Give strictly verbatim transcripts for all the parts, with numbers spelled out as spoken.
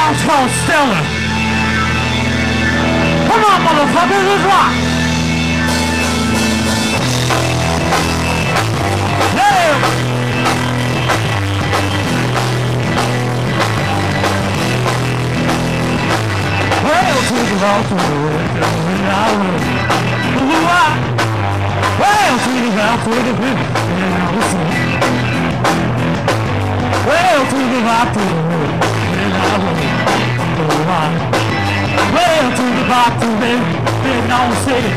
song's called Stellar. Come on, motherfuckers, let's rock. Yeah. Well, to the rock, to the rock, to the rock. Well, to the rock, to the rock. Well, to the rock, to the rock. Well, to the rock, to the Vietnam City.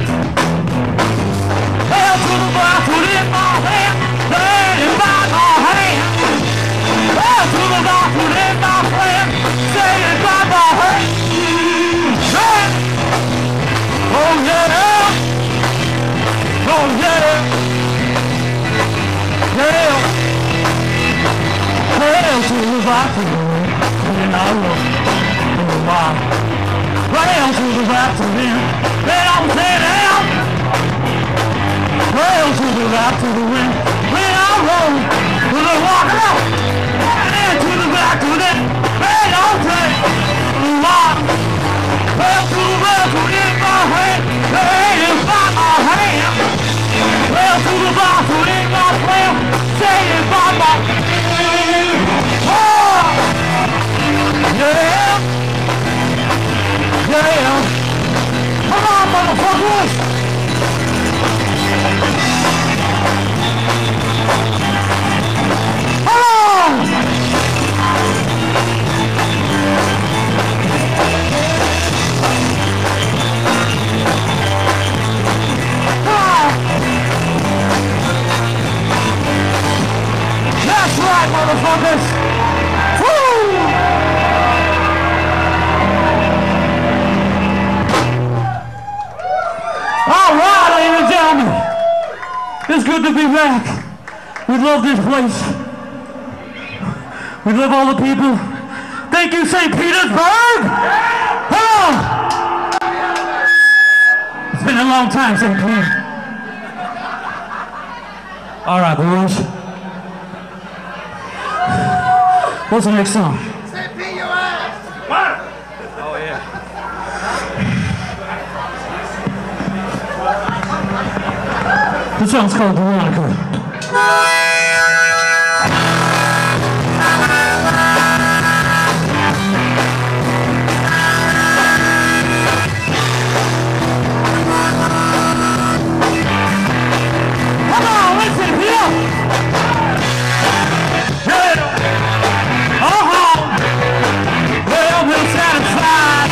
Well, to the rock, to the my hand, in my hand. Well, to the rock, to the my friend, say it by my hand. Oh yeah, oh yeah, yeah. Well, to the rock, to the and I will, oh wow. Well, to the rock, to the then I'm saying out. Well, to the rock, to the wind, when I roll, to the walk out. And to the back, to the then I'm saying, oh wow. Well, to the rock, to the in my hand, hey, it's by my hand. Well, to the rock, to the in my friend, say it by my oh! Yeah! Yeah! Come on, motherfuckers! Come on! That's right, motherfuckers! Woo! All right, ladies and gentlemen. It's good to be back. We love this place. We love all the people. Thank you, Saint Petersburg! Hello! It's been a long time, Saint Peter. All right, boys. What's the next song? Saint Pete your ass! What? Oh yeah. The song's called Veronica. Come on, listen here! Yeah! Uh-huh! Well, we're satisfied.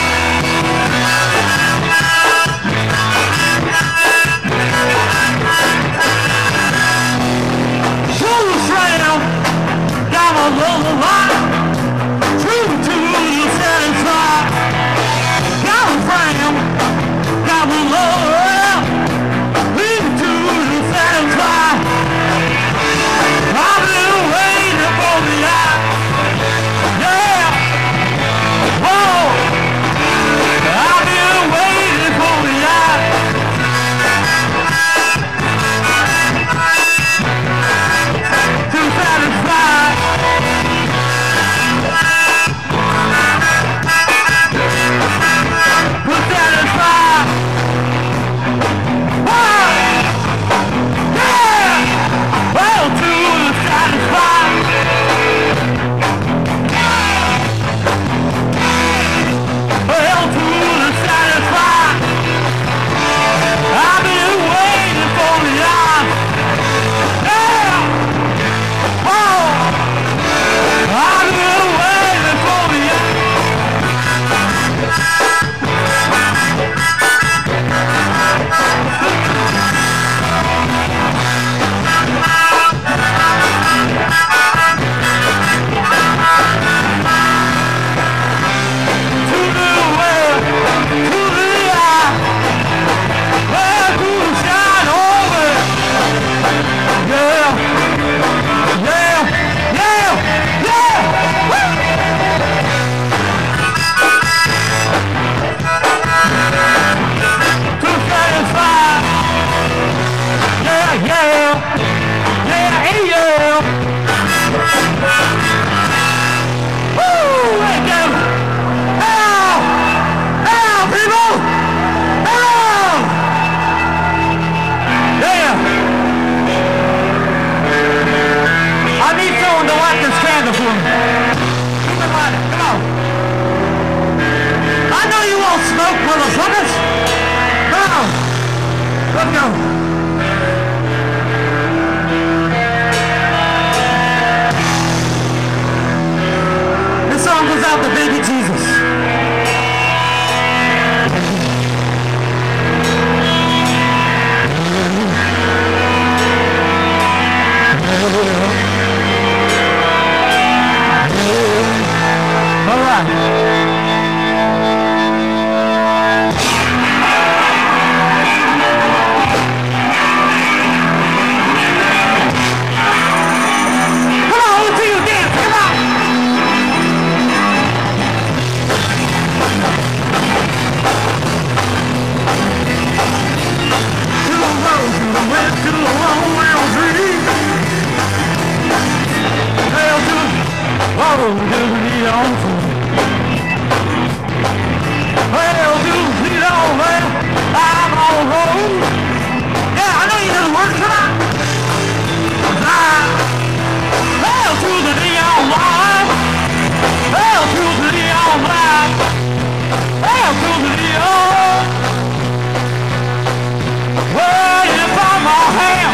Let's go. This song goes out to baby Jesus. All right. Come on, let's see you dance. Come on. To the road, to the west, to the long round tree. Hail to the bottom, to the neon tree. Hail to the neon man, I'm on the road. Yeah, I know you know the words, come on. Hail to the neon light. Hail to the neon light. Hail to the neon. Well, you find my hand.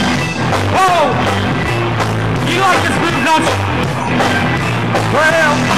Whoa. You like this move, don't you? Well.